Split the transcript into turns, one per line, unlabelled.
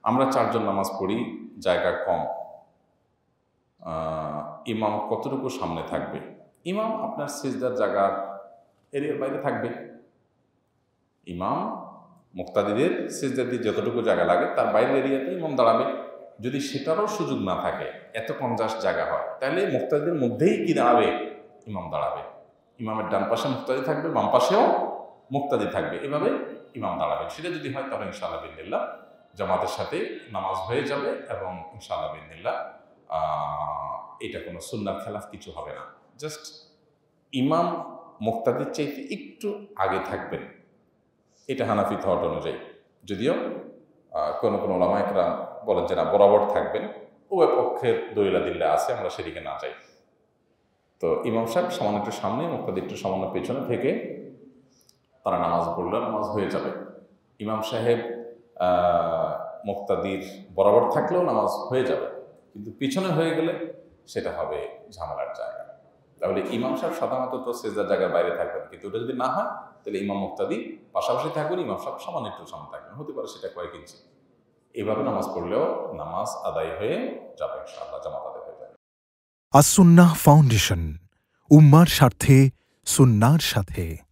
আমরা 4 জন নামাজ পড়ি, জায়গা কম, ইমাম কতটুকু সামনে থাকবে? ইমাম আপনার সিজদার জায়গার এরিয়ার বাইরে থাকবে। ইমাম মুক্তাদিদের সিজদার দিয়ে যতটুকু জায়গা লাগে তার বাইরের এরিয়াতে ইমাম দাঁড়াবে। যদি সেটারও সুযোগ না থাকে, এত কনজাস জায়গা হয়, তাহলে মুক্তাদিদের মধ্যেই কি দাঁড়াবে? ইমাম দাঁড়াবে। ইমামের ডান পাশে মুক্তাদি থাকবে, বাম পাশেও মুক্তাদি থাকবে, এভাবে ইমাম দাঁড়াবে। সেটা যদি হয় তাহলে ইনশাআল্লাহ বিল্লাহ জামাতের সাথে নামাজ হয়ে যাবে এবং ইনশাআল্লাহ বিল্লাহ এটা কোনো সুন্নাত খেলাফ কিছু হবে না। জাস্ট ইমাম মুক্তাদির চাইতে একটু আগে থাকবেন, এটা হানাফি থট অনুযায়ী। যদিও কোনো কোনো ওলামা একরাম বলেন যে না, বরাবর থাকবেন। উভয় পক্ষের দলিল-আদিল্লাহ আছে, আমরা সেদিকে না যাই। তো ইমাম সাহেব সামান্য একটু সামনে, মুক্তাদি একটু সামান্য পেছনে থেকে তারা নামাজ পড়লে নামাজ হয়ে যাবে। ইমাম সাহেব মুক্তাদির বরাবর থাকলেও নামাজ হয়ে যাবে, কিন্তু পিছনে হয়ে গেলে সেটা হবে ঝামেলার জায়গা। তাহলে ইমাম সাহেব সাধারণত তো সেজদার জায়গার বাইরে থাকবেন, কিন্তু ওটা যদি না হয় তাহলে ইমাম মুক্তাদি পাশাপাশি থাকবেন, ইমাম সাহেব সামান্য একটু সামনে থাকবেন, হতে পারে সেটা কয়েক ইঞ্চি। এভাবে নামাজ পড়লেও নামাজ আদায় হয়ে যাবে, ইনশাআল্লাহ জামাত আদায় হয়ে যাবে।
আস-সুন্নাহ ফাউন্ডেশন, উম্মার স্বার্থে সুন্নাহর সাথে।